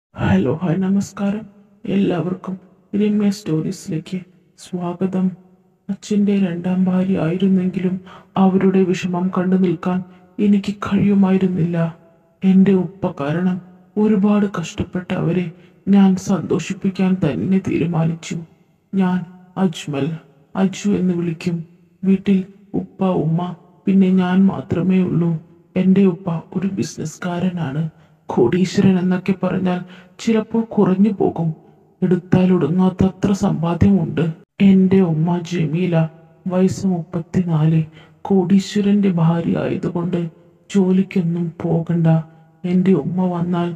Hello hi നമസ്കാരം. എല്ലാവർക്കും രമ്യ സ്റ്റോറീസിലേക്ക് സ്വാഗതം. അച്ഛൻ്റെ രണ്ടാം ഭാര്യ ആയിരുന്നെങ്കിലും അവരുടെ വിഷമം കണ്ടു നിൽക്കാൻ എനിക്ക് കഴിയുമായിരുന്നില്ല. എൻ്റെ ഉപ്പ കാരണം ഒരുപാട് കഷ്ടപ്പെട്ട അവരെ ഞാൻ സന്തോഷിപ്പിക്കാൻ തന്നെ തീരുമാനിച്ചു. ഞാൻ അജ്മൽ, അജു എന്ന് വിളിക്കും. വീട്ടിൽ ഉപ്പ, ഉമ്മ, പിന്നെ ഞാൻ മാത്രമേ ഉള്ളൂ. എൻ്റെ ഉപ്പ ഒരു ബിസിനസ്സുകാരനാണ്. കോടീശ്വരൻ എന്നൊക്കെ പറഞ്ഞാൽ ചിലപ്പോൾ കുറഞ്ഞു പോകും. എടുത്താൽ ഒടുങ്ങാത്ത അത്ര സമ്പാദ്യമുണ്ട്. എൻ്റെ ഉമ്മ ജമീല, വയസ്സ് 34, കോടീശ്വരന്റെ ഭാര്യ ആയതുകൊണ്ട് ജോലിക്കൊന്നും പോകണ്ട. എൻ്റെ ഉമ്മ വന്നാൽ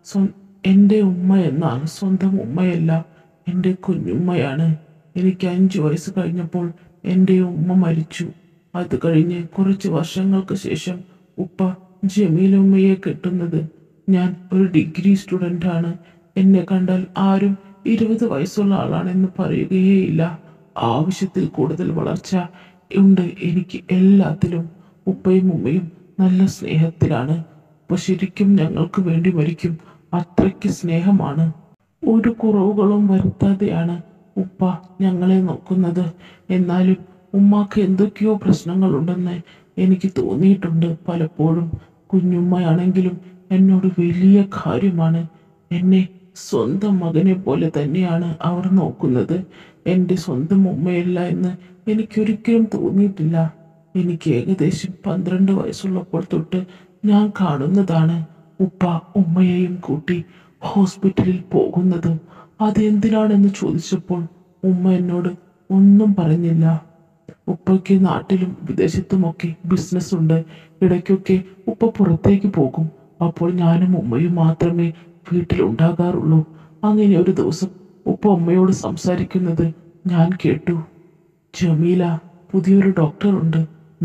എൻ്റെ ഉമ്മ എന്നാൽ സ്വന്തം ഉമ്മയല്ല, എൻ്റെ കുഞ്ഞുമ്മയാണ്. എനിക്ക് 5 വയസ്സ് കഴിഞ്ഞപ്പോൾ എൻ്റെ ഉമ്മ മരിച്ചു. അത് കഴിഞ്ഞ് കുറച്ച് വർഷങ്ങൾക്ക് ശേഷം ഉപ്പ ജമീലുമ്മയെ കെട്ടുന്നത്. ഞാൻ ഒരു ഡിഗ്രി സ്റ്റുഡൻ്റ് ആണ്. എന്നെ കണ്ടാൽ ആരും 20 വയസ്സുള്ള ആളാണെന്ന് പറയുകയേയില്ല. ആവശ്യത്തിൽ കൂടുതൽ വളർച്ച ഉണ്ട് എനിക്ക് എല്ലാത്തിലും. ഉപ്പയും ഉമ്മയും നല്ല സ്നേഹത്തിലാണ്. ഉപ്പ ശരിക്കും ഞങ്ങൾക്ക് വേണ്ടി മരിക്കും. അത്രയ്ക്ക് സ്നേഹമാണ്. ഒരു കുറവുകളും വരുത്താതെയാണ് ഉപ്പ ഞങ്ങളെ നോക്കുന്നത്. എന്നാലും ഉമ്മാക്ക് എന്തൊക്കെയോ പ്രശ്നങ്ങളുണ്ടെന്ന് എനിക്ക് തോന്നിയിട്ടുണ്ട് പലപ്പോഴും. കുഞ്ഞുമ്മയാണെങ്കിലും എന്നോട് വലിയ കാര്യമാണ്. എന്നെ സ്വന്തം മകനെ പോലെ തന്നെയാണ് അവർ നോക്കുന്നത്. എൻ്റെ സ്വന്തം ഉമ്മയല്ല എന്ന് എനിക്കൊരിക്കലും തോന്നിയിട്ടില്ല. എനിക്ക് ഏകദേശം 12 വയസ്സുള്ളപ്പോൾ തൊട്ട് ഞാൻ കാണുന്നതാണ് ഉപ്പ ഉമ്മയെയും കൂട്ടി ഹോസ്പിറ്റലിൽ പോകുന്നത്. അതെന്തിനാണെന്ന് ചോദിച്ചപ്പോൾ ഉമ്മ എന്നോട് ഒന്നും പറഞ്ഞില്ല. ഉപ്പയ്ക്ക് നാട്ടിലും വിദേശത്തുമൊക്കെ ബിസിനസ് ഉണ്ട്. ഇടയ്ക്കൊക്കെ ഉപ്പ പുറത്തേക്ക് പോകും. അപ്പോൾ ഞാനും ഉമ്മയും മാത്രമേ വീട്ടിലുണ്ടാകാറുള്ളൂ. അങ്ങനെ ഒരു ദിവസം ഉപ്പ ഉമ്മയോട് സംസാരിക്കുന്നത് ഞാൻ കേട്ടു. ജമീല, പുതിയൊരു ഡോക്ടർ ഉണ്ട്.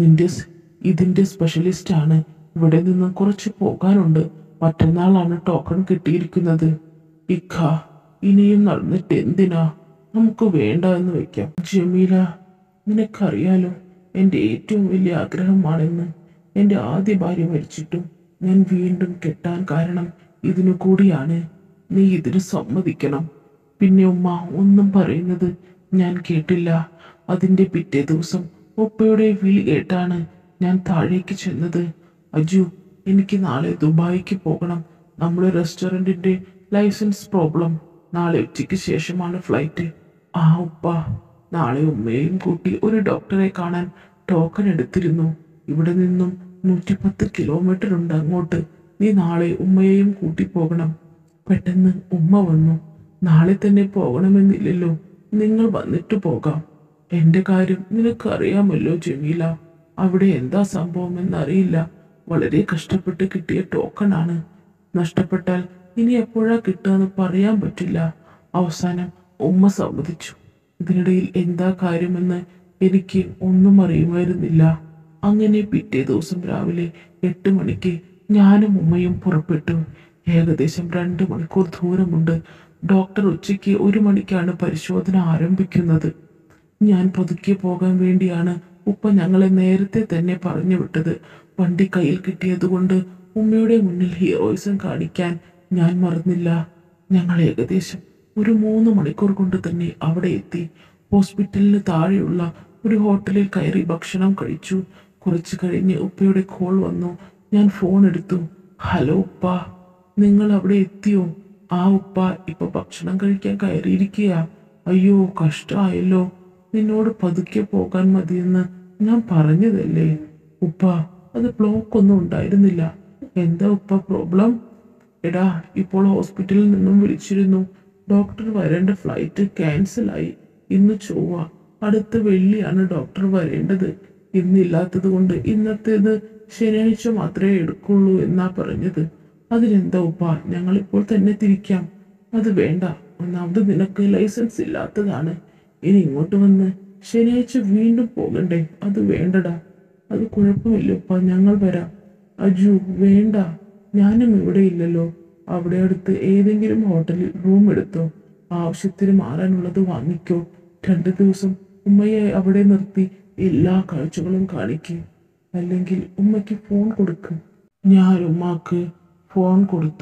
ഇതിന്റെ സ്പെഷ്യലിസ്റ്റ് ആണ്. ഇവിടെ നിന്ന് കുറച്ച് പോകാനുണ്ട്. മറ്റന്നാളാണ് ടോക്കൺ കിട്ടിയിരിക്കുന്നത്. ഇക്ക, ഇനിയും നടന്നിട്ട് എന്തിനാ? നമുക്ക് വേണ്ട എന്ന് വെക്കാം. ജമീല, നിനക്കറിയാലോ എൻ്റെ ഏറ്റവും വലിയ ആഗ്രഹമാണെന്ന്. എൻ്റെ ആദ്യ ഭാര്യ മരിച്ചിട്ടും ഞാൻ വീണ്ടും കെട്ടാൻ കാരണം ഇതിനു കൂടിയാണ്. നീ ഇതിന് സമ്മതിക്കണം. പിന്നെ ഉമ്മ ഒന്നും പറയുന്നത് ഞാൻ കേട്ടില്ല. അതിൻ്റെ പിറ്റേ ദിവസം ഉപ്പയുടെ വിളി കേട്ടാണ് ഞാൻ താഴേക്ക് ചെന്നത്. അജു, എനിക്ക് നാളെ ദുബായിക്ക് പോകണം. നമ്മുടെ റെസ്റ്റോറൻറ്റിൻ്റെ ലൈസൻസ് പ്രോബ്ലം. നാളെ ഉച്ചയ്ക്ക് ശേഷമാണ് ഫ്ലൈറ്റ്. ആ ഉപ്പ, നാളെ ഉമ്മയെയും കൂട്ടി ഒരു ഡോക്ടറെ കാണാൻ ടോക്കൺ എടുത്തിരുന്നു. ഇവിടെ നിന്നും 110 കിലോമീറ്റർ ഉണ്ട് അങ്ങോട്ട്. നീ നാളെ ഉമ്മയെയും കൂട്ടി പോകണം. പെട്ടെന്ന് ഉമ്മ വന്നു. നാളെ തന്നെ പോകണമെന്നില്ലല്ലോ, നിങ്ങൾ വന്നിട്ട് പോകാം. എൻ്റെ കാര്യം നിനക്കറിയാമല്ലോ ജമീല. അവിടെ എന്താ സംഭവം എന്നറിയില്ല. വളരെ കഷ്ടപ്പെട്ട് കിട്ടിയ ടോക്കൺ ആണ്. നഷ്ടപ്പെട്ടാൽ ഇനി എപ്പോഴാ കിട്ടുകയെന്ന് പറയാൻ പറ്റില്ല. അവസാനം ഉമ്മ സമ്മതിച്ചു. ഇതിനിടയിൽ എന്താ കാര്യമെന്ന് എനിക്ക് ഒന്നും അറിയുമായിരുന്നില്ല. അങ്ങനെ പിറ്റേ ദിവസം രാവിലെ 8 മണിക്ക് ഞാനും ഉമ്മയും പുറപ്പെട്ടു. ഏകദേശം 2 മണിക്കൂർ ദൂരമുണ്ട്. ഡോക്ടർ ഉച്ചയ്ക്ക് 1 മണിക്കാണ് പരിശോധന ആരംഭിക്കുന്നത്. ഞാൻ പതുക്കെ പോകാൻ വേണ്ടിയാണ് ഉപ്പ ഞങ്ങളെ നേരത്തെ തന്നെ പറഞ്ഞു വിട്ടത്. വണ്ടി കയ്യിൽ കിട്ടിയതുകൊണ്ട് ഉമ്മയുടെ മുന്നിൽ ഹീറോയിസം കാണിക്കാൻ ഞാൻ മറന്നില്ല. ഞങ്ങൾ ഏകദേശം ഒരു 3 മണിക്കൂർ കൊണ്ട് തന്നെ അവിടെ എത്തി. ഹോസ്പിറ്റലിന് താഴെയുള്ള ഒരു ഹോട്ടലിൽ കയറി ഭക്ഷണം കഴിച്ചു. കുറച്ച് കഴിഞ്ഞ് ഉപ്പയുടെ കോൾ വന്നു. ഞാൻ ഫോൺ എടുത്തു. ഹലോ ഉപ്പ, നിങ്ങൾ അവിടെ എത്തിയോ? ആ ഉപ്പ, ഇപ്പൊ ഭക്ഷണം കഴിക്കാൻ കയറിയിരിക്കുക. അയ്യോ, കഷ്ടമായല്ലോ. നിന്നോട് പതുക്കെ പോകാൻ മതിയെന്ന് ഞാൻ പറഞ്ഞതല്ലേ ഉപ്പ. അത് ബ്ലോക്ക് ഒന്നും ഉണ്ടായിരുന്നില്ല. എന്താ ഉപ്പ പ്രോബ്ലം? എടാ, ഇപ്പോൾ ഹോസ്പിറ്റലിൽ നിന്നും വിളിച്ചിരുന്നു. ഡോക്ടർ വരേണ്ട ഫ്ലൈറ്റ് ക്യാൻസലായി. ഇന്ന് ചൊവ്വ, അടുത്ത വെള്ളിയാണ് ഡോക്ടർ വരേണ്ടത്. ഇന്നില്ലാത്തത് കൊണ്ട് ഇന്നത്തേത് ശനിയാഴ്ച മാത്രമേ എടുക്കുള്ളൂ എന്നാ പറഞ്ഞത്. അതിനെന്താ ഉപ്പ, ഞങ്ങളിപ്പോൾ തന്നെ തിരിക്കാം. അത് വേണ്ട, ഒന്നാമത് നിനക്ക് ലൈസൻസ് ഇല്ലാത്തതാണ്. ഇനി ഇങ്ങോട്ട് വന്ന് ശനിയാഴ്ച വീണ്ടും പോകണ്ടേ? അത് വേണ്ടടാ. അത് കുഴപ്പമില്ല ഉപ്പ, ഞങ്ങൾ വരാം. അജു, വേണ്ട, ഞാനും ഇവിടെ ഇല്ലല്ലോ. അവിടെ അടുത്ത് ഏതെങ്കിലും ഹോട്ടലിൽ റൂം എടുത്തോ. ആവശ്യത്തിന് മാറാനുള്ളത് വാങ്ങിക്കോ. 2 ദിവസം ഉമ്മയെ അവിടെ നിർത്തി എല്ലാ കാഴ്ചകളും കാണിക്കും. അല്ലെങ്കിൽ ഉമ്മയ്ക്ക് ഫോൺ കൊടുക്കും. ഞാൻ ഉമ്മാക്ക് ഫോൺ കൊടുത്തു.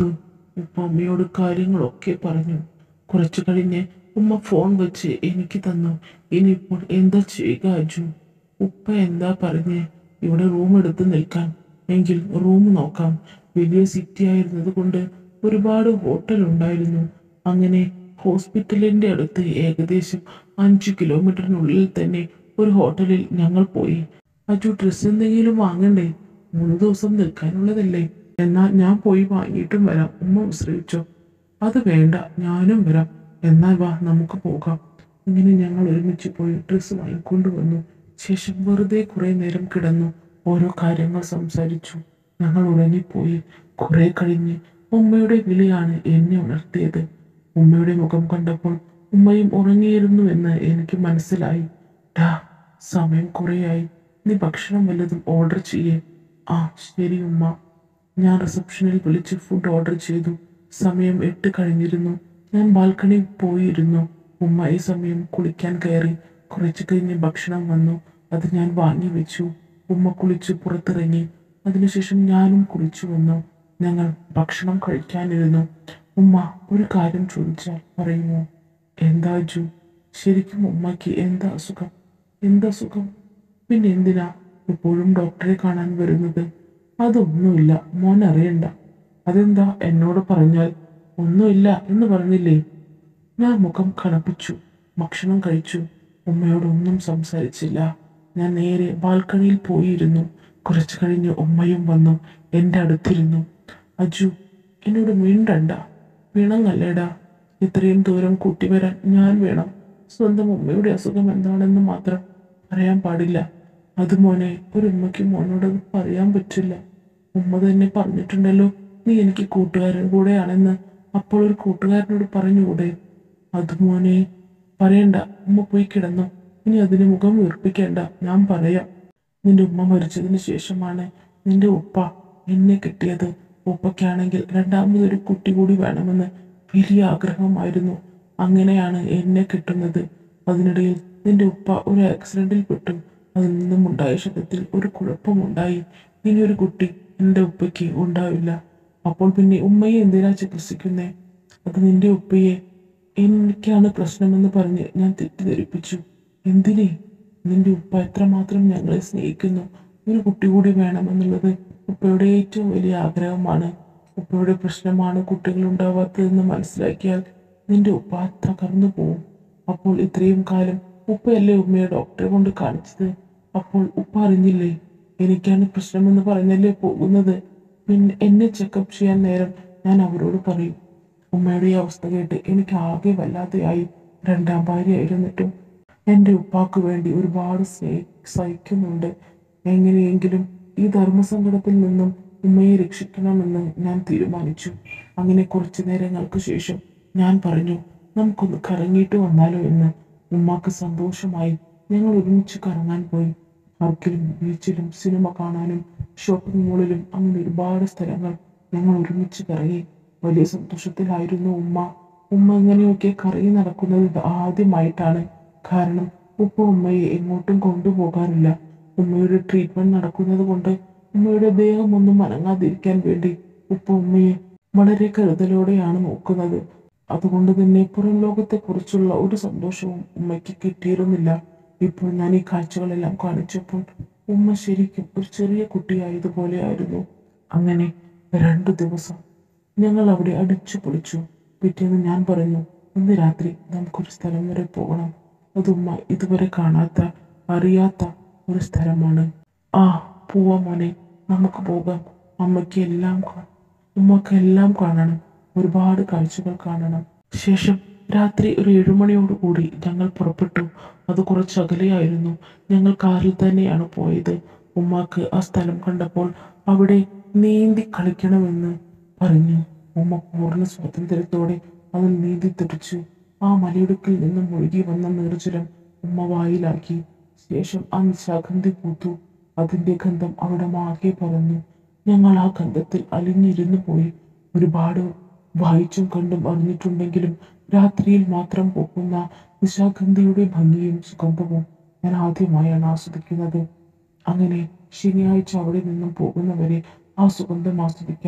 ഉപ്പ അമ്മയോട് കാര്യങ്ങളൊക്കെ പറഞ്ഞു. കുറച്ചു കഴിഞ്ഞ് ഉമ്മ ഫോൺ വെച്ച് എനിക്ക് തന്നു. ഇനിയിപ്പോൾ എന്താ ചെയ്യുക അജു? ഉപ്പ എന്താ പറഞ്ഞ്? ഇവിടെ റൂം എടുത്ത് നിൽക്കാൻ. എങ്കിൽ റൂം നോക്കാം. വലിയ സിറ്റി ആയിരുന്നത് കൊണ്ട് ഒരുപാട് ഹോട്ടൽ ഉണ്ടായിരുന്നു. അങ്ങനെ ഹോസ്പിറ്റലിന്റെ അടുത്ത് ഏകദേശം 5 കിലോമീറ്ററിനുള്ളിൽ തന്നെ ഒരു ഹോട്ടലിൽ ഞങ്ങൾ പോയി. അജു, ഡ്രസ്സ് എന്തെങ്കിലും വാങ്ങണ്ടേ? 3 ദിവസം നിൽക്കാനുള്ളതല്ലേ? എന്നാൽ ഞാൻ പോയി വാങ്ങിയിട്ടും വരാം. ഉമ്മ വിശ്രമിച്ചോ? അത് വേണ്ട, ഞാനും വരാം. എന്നാൽ വാ, നമുക്ക് പോകാം. ഇങ്ങനെ ഞങ്ങൾ ഒരുമിച്ച് പോയി ഡ്രസ്സ് വാങ്ങിക്കൊണ്ടുവന്നു. ശേഷം വെറുതെ കുറെ നേരം കിടന്നു ഓരോ കാര്യങ്ങൾ സംസാരിച്ചു. ഞങ്ങൾ ഉറങ്ങിപ്പോയി. കുറെ കഴിഞ്ഞ് ഉമ്മയുടെ വിളിയാണ് എന്നെ ഉണർത്തിയത്. ഉമ്മയുടെ മുഖം കണ്ടപ്പോൾ ഉമ്മയും ഉറങ്ങിയിരുന്നുവെന്ന് എനിക്ക് മനസ്സിലായി. ഡാ, സമയം കുറേയായി. നീ ഭക്ഷണം വല്ലതും ഓർഡർ ചെയ്യേ. ആ ശരി ഉമ്മ. ഞാൻ റിസപ്ഷനിൽ വിളിച്ച് ഫുഡ് ഓർഡർ ചെയ്തു. സമയം 8 കഴിഞ്ഞിരുന്നു. ഞാൻ ബാൽക്കണിയിൽ പോയിരുന്നു. ഉമ്മ ഈ സമയം കുളിക്കാൻ കയറി. കുറച്ചു കഴിഞ്ഞ് ഭക്ഷണം വന്നു. അത് ഞാൻ വാങ്ങി വെച്ചു. ഉമ്മ കുളിച്ച് പുറത്തിറങ്ങി. അതിനുശേഷം ഞാനും കുളിച്ചു വന്നു. ഞങ്ങൾ ഭക്ഷണം കഴിക്കാനിരുന്നു. ഉമ്മ ഒരു കാര്യം ചോദിച്ചാൽ പറയുമോ? എന്താ അജു? ശരിക്കും ഉമ്മയ്ക്ക് എന്താ അസുഖം? എന്താ സുഖം? പിന്നെ എന്തിനാ എപ്പോഴും ഡോക്ടറെ കാണാൻ വരുന്നത്? അതൊന്നുമില്ല, മോൻ അറിയണ്ട. അതെന്താ എന്നോട് പറഞ്ഞാൽ? ഒന്നുമില്ല എന്ന് പറഞ്ഞില്ലേ? ഞാൻ മുഖം കനപ്പിച്ചു. ഭക്ഷണം കഴിച്ചു. ഉമ്മയോടൊന്നും സംസാരിച്ചില്ല. ഞാൻ നേരെ ബാൽക്കണിയിൽ പോയിരുന്നു. കുറച്ചു കഴിഞ്ഞ് ഉമ്മയും വന്നു എൻ്റെ അടുത്തിരുന്നു. അജു, എന്നോട് മിണ്ടണ്ട. പിണങ്ങല്ലേടാ. ഇത്രയും ദൂരം കൂട്ടി വരാൻ ഞാൻ വേണം. സ്വന്തം ഉമ്മയുടെ അസുഖം എന്താണെന്ന് മാത്രം പറയാൻ പാടില്ല. അത് മോനെ, ഒരു ഉമ്മയ്ക്ക് മോനോടത് പറയാൻ പറ്റില്ല. ഉമ്മ തന്നെ പറഞ്ഞിട്ടുണ്ടല്ലോ, നീ എനിക്ക് കൂട്ടുകാരൻ കൂടെയാണെന്ന്. അപ്പോൾ ഒരു കൂട്ടുകാരനോട് പറഞ്ഞുകൂടെ? അത് മോനെ പറയണ്ട. ഉമ്മ പോയി കിടന്നു. ഇനി അതിന് മുഖം വീർപ്പിക്കേണ്ട. ഞാൻ പറയാം. നിന്റെ ഉമ്മ മരിച്ചതിന് ശേഷമാണ് നിന്റെ ഉപ്പ എന്നെ കിട്ടിയത്. ഉപ്പയ്ക്കാണെങ്കിൽ രണ്ടാമതൊരു കുട്ടി കൂടി വേണമെന്ന് വലിയ ആഗ്രഹമായിരുന്നു. അങ്ങനെയാണ് എന്നെ കിട്ടുന്നത്. അതിനിടയിൽ നിന്റെ ഉപ്പ ഒരു ആക്സിഡന്റിൽ പെട്ടു. അതിൽ നിന്നും ഉണ്ടായ ശബ്ദത്തിൽ ഒരു കുഴപ്പമുണ്ടായി. ഇനിയൊരു കുട്ടി എൻ്റെ ഉപ്പയ്ക്ക് ഉണ്ടാവില്ല. അപ്പോൾ പിന്നെ ഉമ്മയെ എന്തിനാ ചികിത്സിക്കുന്നേ? അത് നിന്റെ ഉപ്പയെ എനിക്കാണ് പ്രശ്നമെന്ന് പറഞ്ഞ് ഞാൻ തെറ്റിദ്ധരിപ്പിച്ചു. എന്തിനേ? നിന്റെ ഉപ്പ എത്രമാത്രം ഞങ്ങളെ സ്നേഹിക്കുന്നു. ഒരു കുട്ടി കൂടി വേണമെന്നുള്ളത് ഉപ്പയുടെ ഏറ്റവും വലിയ ആഗ്രഹമാണ്. ഉപ്പയുടെ പ്രശ്നമാണ് കുട്ടികൾ ഉണ്ടാവാത്തതെന്ന് മനസ്സിലാക്കിയാൽ നിന്റെ ഉപ്പ തകർന്നു പോവും. അപ്പോൾ ഇത്രയും കാലം ഉപ്പയല്ലേ ഉമ്മയെ ഡോക്ടറെ കൊണ്ട് കാണിച്ചത്? അപ്പോൾ ഉപ്പ അറിഞ്ഞില്ലേ? എനിക്കാണ് പ്രശ്നമെന്ന് പറഞ്ഞല്ലേ പോകുന്നത്. പിന്നെ എന്നെ ചെക്കപ്പ് ചെയ്യാൻ നേരം ഞാൻ അവരോട് പറയും. ഉമ്മയുടെ ഈ അവസ്ഥ കേട്ട് എനിക്ക് ആകെ വല്ലാതെയായി. രണ്ടാം ഭാര്യയായിരുന്നിട്ടും എൻ്റെ ഉപ്പാക്ക് വേണ്ടി ഒരുപാട് സഹിക്കുന്നുണ്ട്. എങ്ങനെയെങ്കിലും ഈ ധർമ്മസങ്കടത്തിൽ നിന്നും ഉമ്മയെ രക്ഷിക്കണമെന്ന് ഞാൻ തീരുമാനിച്ചു. അങ്ങനെ കുറച്ചു നേരങ്ങൾക്ക് ശേഷം ഞാൻ പറഞ്ഞു, നമുക്കൊന്ന് കറങ്ങിയിട്ട് വന്നാലോ എന്ന്. ഉമ്മാക്ക് സന്തോഷമായി. ഞങ്ങൾ ഒരുമിച്ച് കറങ്ങാൻ പോയി. പാർക്കിലും ബീച്ചിലും സിനിമ കാണാനും ഷോപ്പിംഗ് മോളിലും അങ്ങനെ ഒരുപാട് സ്ഥലങ്ങൾ ഞങ്ങൾ ഒരുമിച്ച് കറങ്ങി. വലിയ സന്തോഷത്തിലായിരുന്നു ഉമ്മ. ഉമ്മ ഇങ്ങനെയൊക്കെ കറങ്ങി നടക്കുന്നത് ഇത് ആദ്യമായിട്ടാണ്. കാരണം ഉപ്പ ഉമ്മയെ എങ്ങോട്ടും കൊണ്ടുപോകാറില്ല. ഉമ്മയുടെ ട്രീറ്റ്മെന്റ് നടക്കുന്നത് കൊണ്ട് ഉമ്മയുടെ ദേഹം ഒന്നും അനങ്ങാതിരിക്കാൻ വേണ്ടി ഉപ്പ ഉമ്മയെ വളരെ കരുതലോടെയാണ് നോക്കുന്നത്. അതുകൊണ്ട് തന്നെ പുറം ലോകത്തെക്കുറിച്ചുള്ള ഒരു സന്തോഷവും ഉമ്മയ്ക്ക് കിട്ടിയിരുന്നില്ല. ഇപ്പോൾ ഞാൻ ഈ കാഴ്ചകളെല്ലാം കാണിച്ചപ്പോൾ ഉമ്മ ശരിക്കും ഒരു ചെറിയ കുട്ടിയായതുപോലെ ആയിരുന്നു. അങ്ങനെ 2 ദിവസം ഞങ്ങൾ അവിടെ അടിച്ചു പൊളിച്ചു. പിറ്റേന്ന് ഞാൻ പറഞ്ഞു, ഇന്ന് രാത്രി നമുക്കൊരു സ്ഥലം വരെ പോകണം. അത് ഉമ്മ ഇതുവരെ കാണാത്ത അറിയാത്ത ഒരു സ്ഥലമാണ്. ആ, പോവാം മോനെ, നമുക്ക് പോകാം. അമ്മയ്ക്ക് എല്ലാം ഉമ്മക്ക് എല്ലാം കാണണം. ഒരുപാട് കാഴ്ചകൾ കാണണം. ശേഷം രാത്രി ഒരു 7 മണിയോടുകൂടി ഞങ്ങൾ പുറപ്പെട്ടു. അത് കുറച്ച് അകലെയായിരുന്നു. ഞങ്ങൾ കാറിൽ തന്നെയാണ് പോയത്. ഉമ്മാക്ക് ആ സ്ഥലം കണ്ടപ്പോൾ അവിടെ നീന്തി കളിക്കണമെന്ന് പറഞ്ഞു. ഉമ്മ പൂർണ്ണ സ്വാതന്ത്ര്യത്തോടെ അതിൽ നീന്തി തെറിച്ചു. ആ മലയിടുക്കിൽ നിന്നും ഒഴുകി വന്ന നീർജലം ഉമ്മ വായിലാക്കി. ശേഷം ആ നിശാഗന്ധി പൂത്തു. അതിന്റെ ഗന്ധം അവിടെ മാകെ പരന്നു. ഞങ്ങൾ ആ ഗന്ധത്തിൽ അലിഞ്ഞിരുന്നു പോയി. ഒരുപാട് വായിച്ചും കണ്ടും അറിഞ്ഞിട്ടുണ്ടെങ്കിലും രാത്രിയിൽ മാത്രം പോകുന്ന നിശാഗന്ധിയുടെ ഭംഗിയും സുഗന്ധവും ഞാൻ ആദ്യമായാണ് ആസ്വദിക്കുന്നത്. അങ്ങനെ ശനിയാഴ്ച അവിടെ നിന്നും പോകുന്നവരെ ആ സുഗന്ധം ആസ്വദിക്കാൻ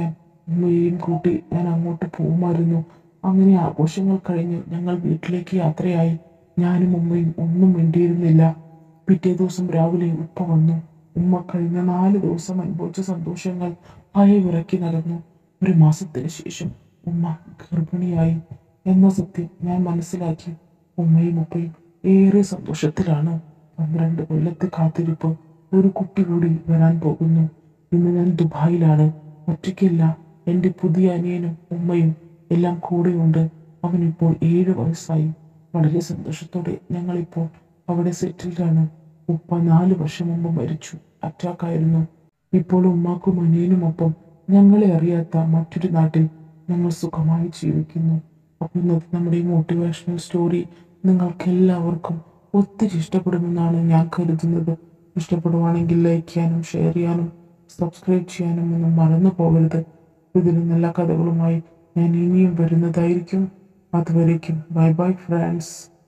ഉമ്മയെയും കൂട്ടി ഞാൻ അങ്ങോട്ട് പോകുമായിരുന്നു. അങ്ങനെ ആഘോഷങ്ങൾ കഴിഞ്ഞ് ഞങ്ങൾ വീട്ടിലേക്ക് യാത്രയായി. ഞാനും ഉമ്മയും ഒന്നും മിണ്ടിയിരുന്നില്ല. പിറ്റേ ദിവസം രാവിലെ ഉപ്പ വന്നു. ഉമ്മ കഴിഞ്ഞ 4 ദിവസം അനുഭവിച്ച സന്തോഷങ്ങൾ അയവിറക്കി നടന്നു. ഒരു മാസത്തിന് ശേഷം ഉമ്മ ഗർഭിണിയായി എന്ന സത്യം ഞാൻ മനസ്സിലാക്കി. ഉമ്മയും ഉപ്പയും ഏറെ സന്തോഷത്തിലാണ്. 12 കൊല്ലത്തെ കാത്തിരിപ്പ്, ഒരു കുട്ടി കൂടി വരാൻ പോകുന്നു. ഇന്ന് ഞാൻ ദുബായിലാണ്. ഒറ്റയ്ക്കല്ല, എൻ്റെ പുതിയ അനിയനും ഉമ്മയും എല്ലാം കൂടെയുണ്ട്. അവനിപ്പോൾ 7 വയസ്സായി. വളരെ സന്തോഷത്തോടെ ഞങ്ങളിപ്പോൾ അവിടെ സെറ്റിൽഡാണ്. ഉപ്പ 4 വർഷം മുമ്പ് മരിച്ചു. അറ്റാക്കായിരുന്നു. ഇപ്പോൾ ഉമ്മാക്കും അനിയനുമൊപ്പം ഞങ്ങളെ അറിയാത്ത മറ്റൊരു നാട്ടിൽ ഞങ്ങൾ സുഖമായി ജീവിക്കുന്നു. അപ്പോൾ ഇന്നത്തെ നമ്മുടെ ഈ മോട്ടിവേഷണൽ സ്റ്റോറി നിങ്ങൾക്ക് എല്ലാവർക്കും ഒത്തിരി ഇഷ്ടപ്പെടുമെന്നാണ് ഞാൻ കരുതുന്നത്. ഇഷ്ടപ്പെടുവാണെങ്കിൽ ലൈക്ക് ചെയ്യാനും ഷെയർ ചെയ്യാനും സബ്സ്ക്രൈബ് ചെയ്യാനും ഒന്നും മറന്നു പോകരുത്. ഇതിലും നല്ല കഥകളുമായി ഞാൻ ഇനിയും വരുന്നതായിരിക്കും. അതുവരേക്കും ബൈ ബൈ ഫ്രണ്ട്സ്.